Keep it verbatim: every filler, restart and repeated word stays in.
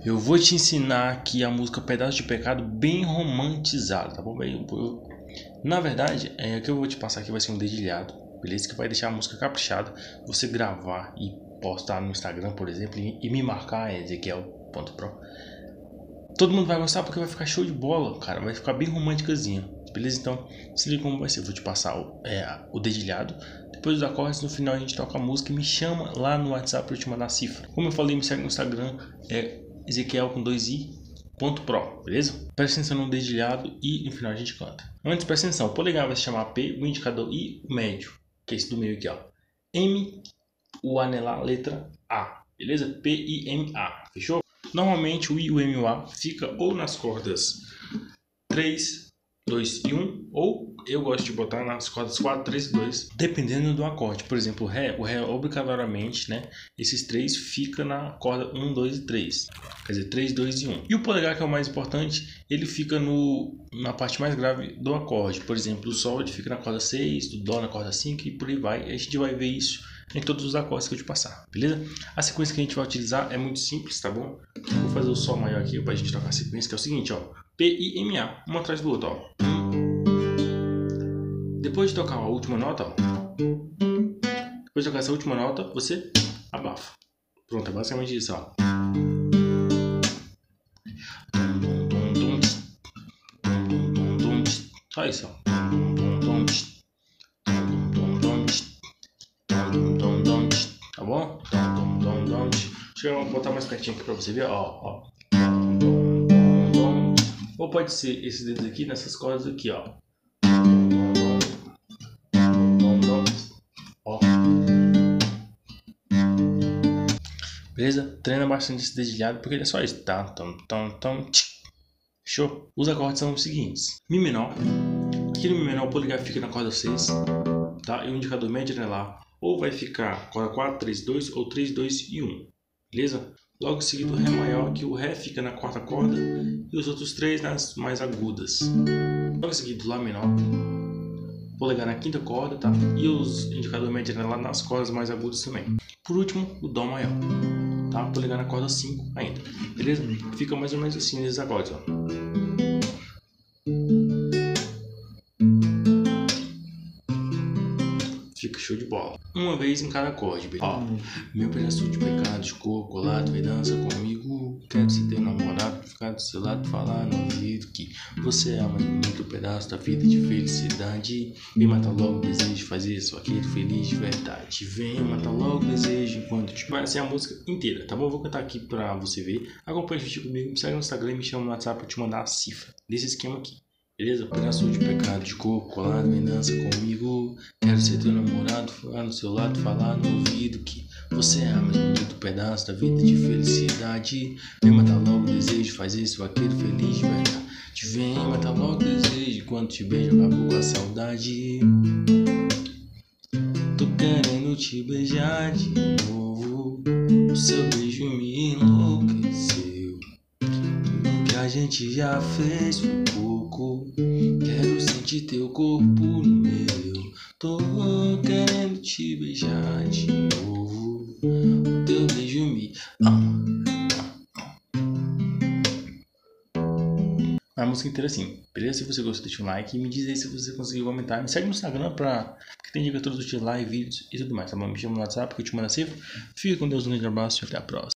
eu vou te ensinar aqui a música Pedaço de Pecado bem romantizada, tá bom? Eu, eu, na verdade, é, o que eu vou te passar aqui vai ser um dedilhado, beleza? Que vai deixar a música caprichada. Você gravar e postar no Instagram, por exemplo, e, e me marcar, é ezequiel ponto pro. Todo mundo vai gostar porque vai ficar show de bola, cara. Vai ficar bem românticazinha, beleza? Então, se liga como vai ser. Eu vou te passar o, é, o dedilhado. Depois dos acordes, no final a gente toca a música e me chama lá no WhatsApp para eu te mandar a cifra. Como eu falei, me segue no Instagram, é ezequiel com dois i ponto pro, beleza? Presta atenção no dedilhado e no final a gente canta. Antes, presta atenção. O polegar vai se chamar P, o indicador I, o médio, que é esse do meio aqui, ó. M, o anelar, letra A, beleza? P, I, M, A, fechou? Normalmente o I, o M e o A fica ou nas cordas três, dois e um, ou eu gosto de botar nas cordas quatro, três e dois, dependendo do acorde. Por exemplo, o Ré, o Ré obrigatoriamente, né? Esses três fica na corda um, dois e três. Quer dizer, três, dois e um. E o polegar, que é o mais importante, ele fica no, na parte mais grave do acorde. Por exemplo, o Sol ele fica na corda seis, o Dó na corda cinco e por aí vai. A gente vai ver isso em todos os acordes que eu te passar, beleza? A sequência que a gente vai utilizar é muito simples, tá bom? Vou fazer o Sol maior aqui pra gente tocar a sequência, que é o seguinte, ó. P, I, M, A, um atrás do outro, ó. Depois de tocar a última nota, ó. Depois de tocar essa última nota, você abafa. Pronto, é basicamente isso, ó. Só isso, ó. Tá bom? Deixa eu botar mais pertinho aqui pra você ver, ó, ó. Ou pode ser esses dedos aqui nessas cordas aqui, ó. Ó. Beleza? Treina bastante esse dedilhado porque ele é só isso. Tá, tom, tom, tom, fechou? Os acordes são os seguintes: Mi menor. Aqui no Mi menor o polegar fica na corda seis, tá? E o indicador médio anelar ou vai ficar corda quatro, três, dois ou três, dois e um, beleza? Logo em seguida o Ré maior, que o Ré fica na quarta corda e os outros três nas mais agudas. Logo em seguida o Lá menor, polegar na quinta corda, tá? E os indicador médio anelar nas cordas mais agudas também. Por último, o Dó maior, tá? Polegar na corda cinco ainda, beleza? Fica mais ou menos assim nesses acordes, ó. Fica show de bola. Uma vez em cada acorde, beleza? Ó, meu pedaço de pecado, de coco, colado, vem dança comigo. Quero ser teu namorado, ficar do seu lado, falar no ouvido que você é o mais bonito pedaço da vida de felicidade. Vem matar logo o desejo de fazer isso, aquilo feliz de verdade. Vem matar logo o desejo enquanto te... Vai ser a música inteira, tá bom? Eu vou cantar aqui pra você ver. Acompanhe junto comigo, me segue no Instagram e me chama no WhatsApp pra te mandar a cifra desse esquema aqui. Beleza? Pedaço de pecado, de coco, colado, vem dança comigo. Quero ser teu namorado, ficar no seu lado, falar no ouvido que você é o mais bonito pedaço da vida de felicidade. Vem matar logo o desejo, faz isso, aquele feliz de verdade. Vem matar logo o desejo, quando te beijo acabou com a saudade. Tô querendo te beijar de novo, o seu beijo me enlouqueceu. O que a gente já fez foi pouco, quero sentir teu corpo no meu. Tô querendo te beijar de novo, o teu beijo me... Ah. A música inteira assim, beleza? Se você gostou, deixa um like e me diz aí se você conseguiu comentar. Me segue no Instagram pra... que tem dica todos os dias, live, vídeos e tudo mais, tá bom? Me chama no WhatsApp que eu te mando a cifra. Fica com Deus, um grande abraço e até a próxima.